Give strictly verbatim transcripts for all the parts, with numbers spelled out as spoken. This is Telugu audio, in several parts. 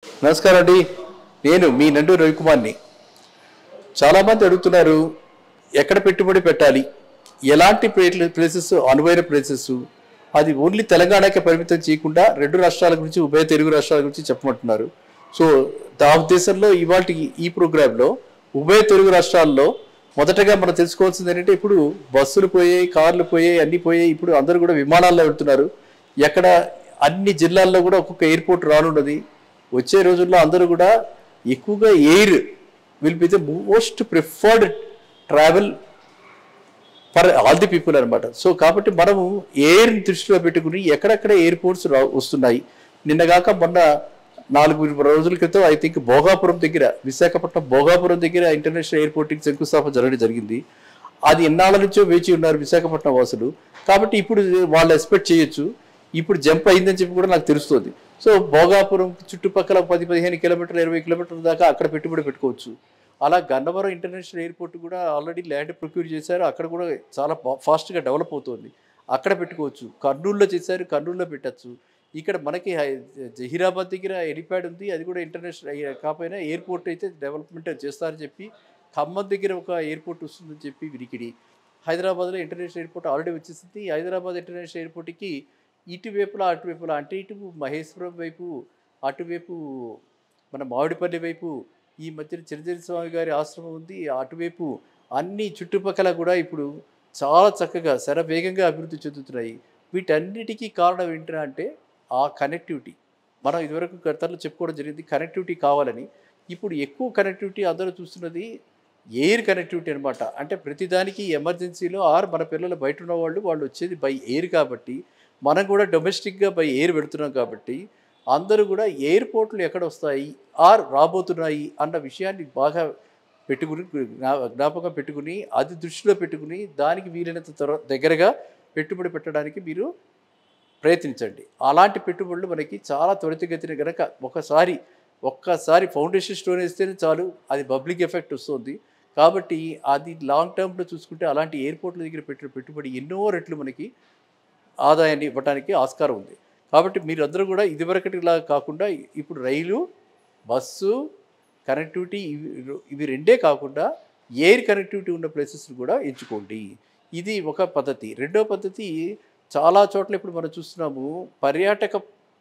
నమస్కారం అండి. నేను మీ నండు రవికుమార్ని. చాలామంది అడుగుతున్నారు, ఎక్కడ పెట్టుబడి పెట్టాలి, ఎలాంటి ప్లేసెస్ అనువైన ప్లేసెస్, అది ఓన్లీ తెలంగాణకే పరిమితం చేయకుండా రెండు రాష్ట్రాల గురించి, ఉభయ తెలుగు రాష్ట్రాల గురించి చెప్పమంటున్నారు. సో ఆ ఉద్దేశంలో ఇవాళ ఈ ప్రోగ్రాంలో ఉభయ తెలుగు రాష్ట్రాల్లో మొదటగా మనం తెలుసుకోవాల్సింది ఏంటంటే, ఇప్పుడు బస్సులు పోయాయి, కార్లు పోయాయి, అన్నీ పోయాయి. ఇప్పుడు అందరూ కూడా విమానాల్లో వెళ్తున్నారు. ఎక్కడ అన్ని జిల్లాల్లో కూడా ఒక్కొక్క ఎయిర్పోర్ట్ రానున్నది. వచ్చే రోజుల్లో అందరూ కూడా ఎక్కువగా air will be the most preferred travel for all the people అనమాట. సో కాబట్టి మనము ఎయిర్ని దృష్టిలో పెట్టుకుని ఎక్కడెక్కడ ఎయిర్పోర్ట్స్ రా వస్తున్నాయి. నిన్నగాక మొన్న నాలుగు రోజుల క్రితం ఐ థింక్ భోగాపురం దగ్గర, విశాఖపట్నం భోగాపురం దగ్గర ఇంటర్నేషనల్ ఎయిర్పోర్ట్కి శంకుస్థాపన జరగడం జరిగింది. అది ఎన్నాళ్ళ నుంచో వేచి ఉన్నారు విశాఖపట్నం వాసులు. కాబట్టి ఇప్పుడు వాళ్ళు ఎక్స్పెక్ట్ చేయొచ్చు. ఇప్పుడు జంప్ అయిందని చెప్పి కూడా నాకు తెలుస్తుంది. సో భోగాపురం చుట్టుపక్కల పది పదిహేను కిలోమీటర్లు ఇరవై కిలోమీటర్ల దాకా అక్కడ పెట్టుబడి పెట్టుకోవచ్చు. అలా గన్నవరం ఇంటర్నేషనల్ ఎయిర్పోర్ట్ కూడా ఆల్రెడీ ల్యాండ్ ప్రొక్యూర్ చేశారు. అక్కడ కూడా చాలా ఫాస్ట్గా డెవలప్ అవుతుంది. అక్కడ పెట్టుకోవచ్చు. కర్నూలులో చేశారు, కర్నూలులో పెట్టచ్చు. ఇక్కడ మనకి జహీరాబాద్ దగ్గర హెలిప్యాడ్ ఉంది. అది కూడా ఇంటర్నేషనల్ కాకపోయినా ఎయిర్పోర్ట్ అయితే డెవలప్మెంట్ చేస్తారని చెప్పి, ఖమ్మం దగ్గర ఒక ఎయిర్పోర్ట్ వస్తుందని చెప్పి వినికిడి. హైదరాబాద్లో ఇంటర్నేషనల్ ఎయిర్పోర్ట్ ఆల్రెడీ వచ్చేసింది. హైదరాబాద్ ఇంటర్నేషనల్ ఎయిర్పోర్ట్కి ఇటువైపులా అటువైపులా అంటే ఇటు మహేశ్వరం వైపు, అటువైపు మన మామిడిపల్లి వైపు, ఈ మధ్యన చిరంజీవి స్వామి గారి ఆశ్రమం ఉంది, అటువైపు అన్ని చుట్టుపక్కల కూడా ఇప్పుడు చాలా చక్కగా శరవేగంగా అభివృద్ధి చెందుతున్నాయి. వీటన్నిటికీ కారణం ఏంటంటే అంటే ఆ కనెక్టివిటీ. మనం ఇదివరకు గతంలో చెప్పుకోవడం జరిగింది, కనెక్టివిటీ కావాలని. ఇప్పుడు ఎక్కువ కనెక్టివిటీ అందరూ చూస్తున్నది ఎయిర్ కనెక్టివిటీ అనమాట. అంటే ప్రతిదానికి ఎమర్జెన్సీలో ఆర్ మన పిల్లలు బయట ఉన్న వాళ్ళు వాళ్ళు వచ్చేది బై ఎయిర్. కాబట్టి మనం కూడా డొమెస్టిక్గా బై ఎయిర్ పెడుతున్నాం. కాబట్టి అందరూ కూడా ఎయిర్పోర్ట్లు ఎక్కడ వస్తాయి ఆర్ రాబోతున్నాయి అన్న విషయాన్ని బాగా పెట్టుకుని జ్ఞాపకం పెట్టుకుని, అది దృష్టిలో పెట్టుకుని దానికి వీలైనంత త్వర దగ్గరగా పెట్టుబడి పెట్టడానికి మీరు ప్రయత్నించండి. అలాంటి పెట్టుబడులు మనకి చాలా త్వరితగతిన కనుక ఒకసారి ఒక్కసారి ఫౌండేషన్ స్టోన్ వేస్తేనే చాలు, అది పబ్లిక్ ఎఫెక్ట్ వస్తుంది. కాబట్టి అది లాంగ్ టర్మ్లో చూసుకుంటే అలాంటి ఎయిర్పోర్ట్ల దగ్గర పెట్టిన పెట్టుబడి ఎన్నో రెట్లు మనకి ఆదాయాన్ని ఇవ్వడానికి ఆస్కారం ఉంది. కాబట్టి మీరందరూ కూడా ఇదివరకటిలా కాకుండా ఇప్పుడు రైలు, బస్సు కనెక్టివిటీ ఇవి ఇవి రెండే కాకుండా ఎయిర్ కనెక్టివిటీ ఉన్న ప్లేసెస్ని కూడా ఎంచుకోండి. ఇది ఒక పద్ధతి. రెండో పద్ధతి, చాలా చోట్ల ఇప్పుడు మనం చూస్తున్నాము పర్యాటక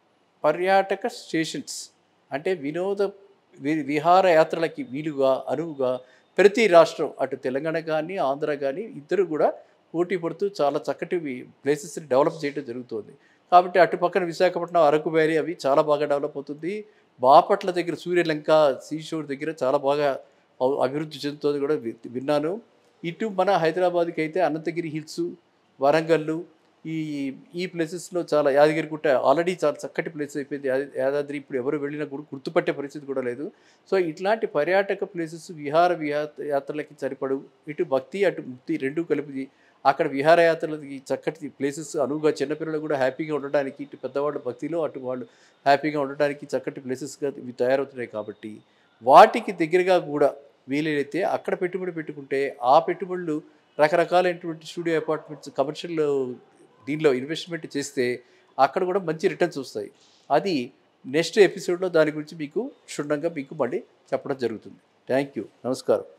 పర్యాటక స్టేషన్స్, అంటే వినోద విహారయాత్రలకి వీలుగా అనువుగా ప్రతి రాష్ట్రం, అటు తెలంగాణ కానీ ఆంధ్ర కానీ ఇద్దరు కూడా పోటీ పడుతూ చాలా చక్కటి ప్లేసెస్ని డెవలప్ చేయడం జరుగుతుంది. కాబట్టి అటు పక్కన విశాఖపట్నం అరకు వ్యాలీ అవి చాలా బాగా డెవలప్ అవుతుంది. బాపట్ల దగ్గర సూర్యలంక సీషోర్ దగ్గర చాలా బాగా అభివృద్ధి చెందుతుంది కూడా విన్నాను. ఇటు మన హైదరాబాద్కి అయితే అనంతగిరి హిల్స్, వరంగల్లు, ఈ ఈ ప్లేసెస్లో చాలా, యాదగిరిగుట్ట ఆల్రెడీ చాలా చక్కటి ప్లేస్ అయిపోయింది. యాదాద్రి ఇప్పుడు ఎవరు వెళ్ళినా కూడా గుర్తుపట్టే పరిస్థితి కూడా లేదు. సో ఇట్లాంటి పర్యాటక ప్లేసెస్ విహార విహా యాత్రలకి సరిపడు, ఇటు భక్తి అటు ముక్తి రెండు కలిపి అక్కడ విహారయాత్రలకి చక్కటి ప్లేసెస్ అనువుగా, చిన్నపిల్లలు కూడా హ్యాపీగా ఉండడానికి, ఇటు పెద్దవాళ్ళు భక్తిలో అటు వాళ్ళు హ్యాపీగా ఉండడానికి చక్కటి ప్లేసెస్గా ఇవి తయారవుతున్నాయి. కాబట్టి వాటికి దగ్గరగా కూడా వీలైతే అక్కడ పెట్టుబడి పెట్టుకుంటే ఆ పెట్టుబడులు రకరకాలైనటువంటి స్టూడియో అపార్ట్మెంట్స్, కమర్షియల్ దీనిలో ఇన్వెస్ట్మెంట్ చేస్తే అక్కడ కూడా మంచి రిటర్న్స్ వస్తాయి. అది నెక్స్ట్ ఎపిసోడ్లో దాని గురించి మీకు క్షుణ్ణంగా మీకు మళ్ళీ చెప్పడం జరుగుతుంది. Thank you. నమస్కారం.